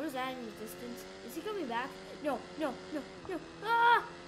What is that in the distance? Is he coming back? No, no, no, no. Ah!